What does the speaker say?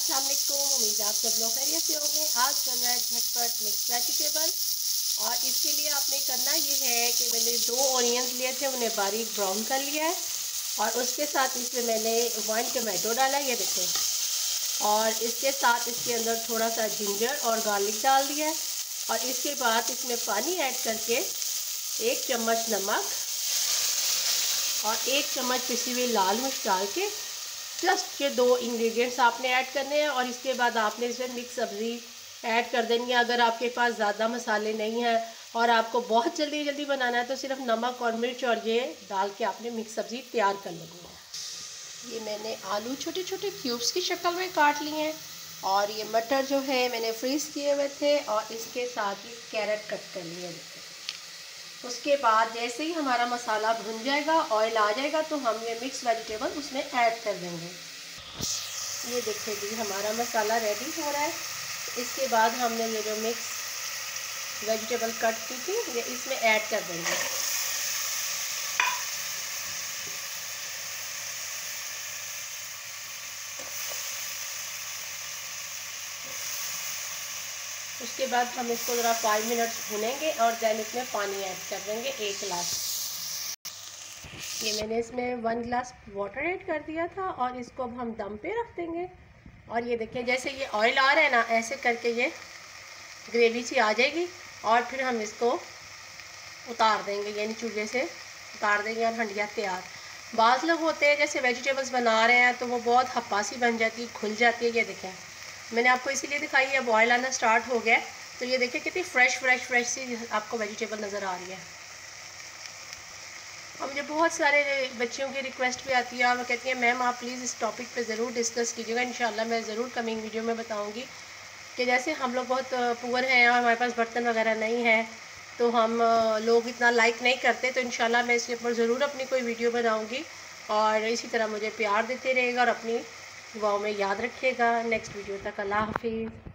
अस्सलाम वालेकुम, उम्मीद आप सब लोग खैरियत से होंगे। आज बन रहा है झटपट मिक्स वेजिटेबल और इसके लिए आपने करना ये है कि मैंने 2 ऑनियंस लिए थे, उन्हें बारीक ब्राउन कर लिया है और उसके साथ इसमें मैंने 1 टमाटो डाला, ये देखें, और इसके साथ इसके अंदर थोड़ा सा जिंजर और गार्लिक डाल दिया है और इसके बाद इसमें पानी ऐड करके 1 चम्मच नमक और 1 चम्मच पिसी हुई लाल मिर्च डाल के जस्ट ये 2 इंग्रेडिएंट्स आपने ऐड करने हैं और इसके बाद आपने इसमें मिक्स सब्ज़ी ऐड कर देनी है। अगर आपके पास ज़्यादा मसाले नहीं हैं और आपको बहुत जल्दी जल्दी बनाना है तो सिर्फ नमक और मिर्च और ये डाल के आपने मिक्स सब्ज़ी तैयार कर लेनी है। ये मैंने आलू छोटे छोटे क्यूब्स की शक्ल में काट लिए हैं और ये मटर जो है मैंने फ्रीज़ किए हुए थे और इसके साथ ही कैरेट कट कर लिए थे। उसके बाद जैसे ही हमारा मसाला भुन जाएगा, ऑयल आ जाएगा, तो हम ये मिक्स वेजिटेबल उसमें ऐड कर देंगे। ये देखिए जी, हमारा मसाला रेडी हो रहा है। इसके बाद हमने ये जो मिक्स वेजिटेबल कट की थी ये इसमें ऐड कर देंगे। उसके बाद हम इसको ज़रा 5 मिनट्स भुनेंगे और दैन इसमें पानी ऐड कर देंगे 1 गिलास। ये मैंने इसमें 1 गिलास वाटर ऐड कर दिया था और इसको अब हम दम पे रख देंगे। और ये देखिए, जैसे ये ऑयल आ रहा है ना, ऐसे करके ये ग्रेवी सी आ जाएगी और फिर हम इसको उतार देंगे, यानी चूल्हे से उतार देंगे और हंडिया तैयार। बाज़ लोग होते हैं जैसे वेजिटेबल्स बना रहे हैं तो वो बहुत हप्पासी बन जाती है, खुल जाती है। ये देखें, मैंने आपको इसीलिए दिखाई है, बॉयल आना स्टार्ट हो गया है तो ये देखिए कितनी फ्रेश सी आपको वेजिटेबल नज़र आ रही है। और मुझे बहुत सारे बच्चियों की रिक्वेस्ट भी आती है और वो कहती है मैम आप प्लीज़ इस टॉपिक पे ज़रूर डिस्कस कीजिएगा। इंशाल्लाह मैं ज़रूर कमिंग वीडियो में बताऊंगी कि जैसे हम लोग बहुत पुअर हैं और हमारे पास बर्तन वगैरह नहीं है तो हम लोग इतना लाइक नहीं करते, तो इंशाल्लाह मैं इसके ऊपर ज़रूर अपनी कोई वीडियो बनाऊँगी और इसी तरह मुझे प्यार देते रहेगा और अपनी दुआओं में याद रखिएगा। नेक्स्ट वीडियो तक अल्लाह हाफिज़।